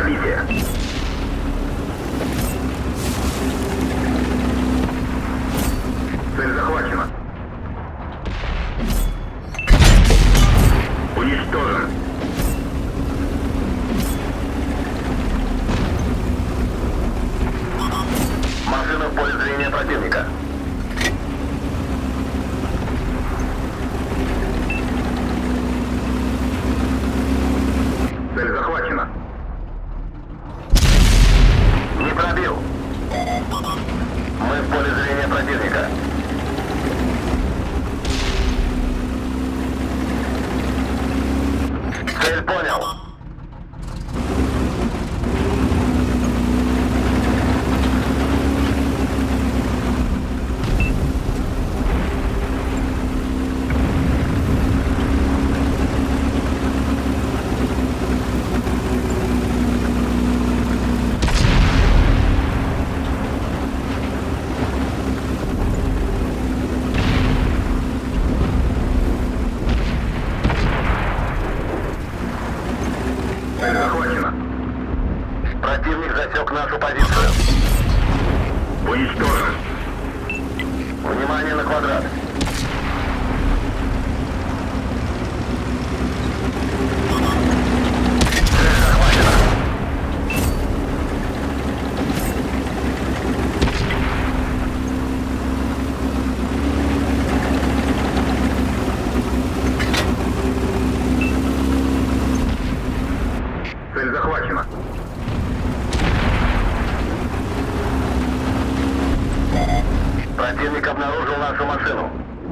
пробитие. Цель захвачена. Уничтожен. Машина в поле зрения противника. Цель захвачена. Не пробил. Мы в поле зрения противника. Цель понял. Цель захвачена. Противник засек нашу позицию. Уничтожен. Внимание на квадрат. Цель захвачена. Цель захвачена. Противник обнаружил нашу машину.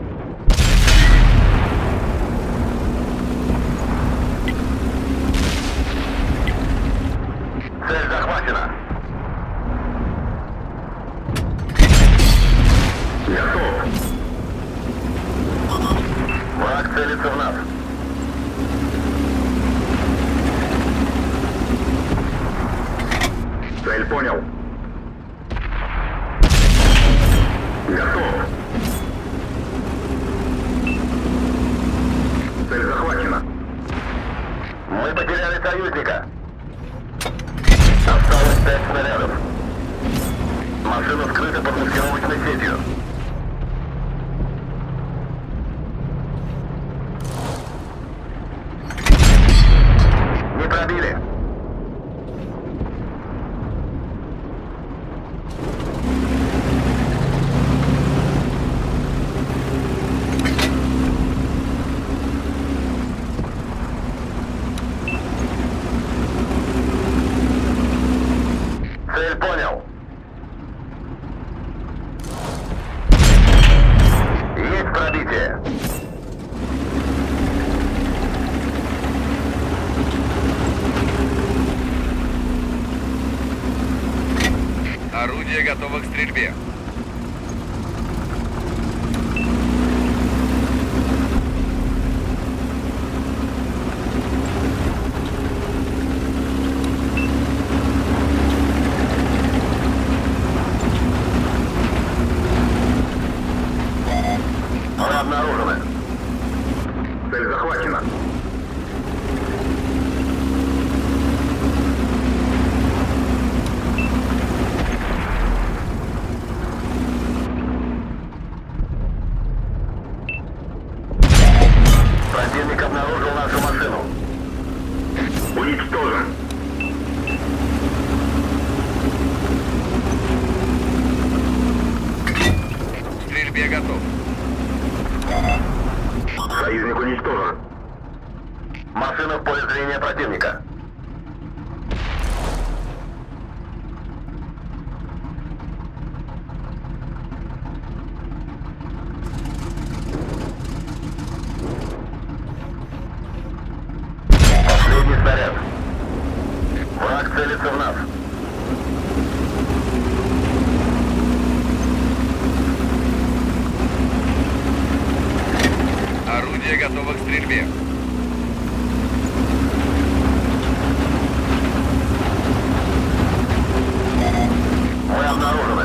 Цель захвачена. Готов. Враг целится в нас. Цель понял. Готов. Цель захвачена. Мы потеряли союзника. Осталось 5 снарядов. Машина скрыта под маскировочной сетью. Не пробили. Цель понял. Есть пробитие. Орудие готово к стрельбе. Мы обнаружены. Цель захвачена. Противник обнаружил нашу машину. Уничтожен. К стрельбе готов. Союзник уничтожен. Машина в поле зрения противника. Последний снаряд. Враг целится в нас. Орудие готово к стрельбе. Мы обнаружены.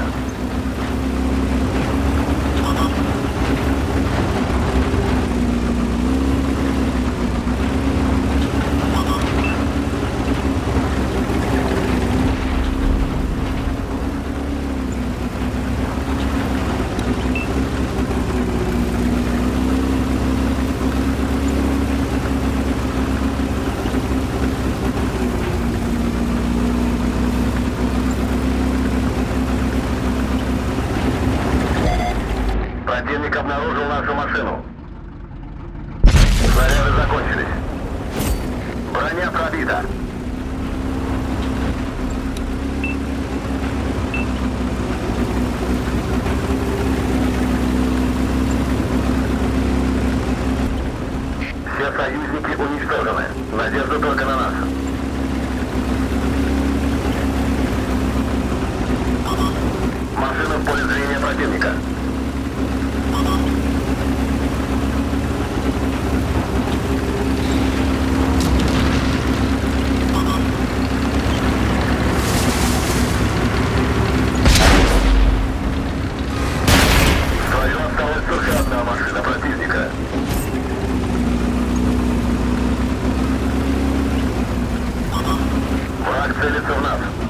обнаружил нашу машину. Снаряды закончились. Броня пробита. Все союзники уничтожены. Надежда только на нас. Машина в поле зрения противника. В строю осталась только одна машина противника. Враг целится в нас.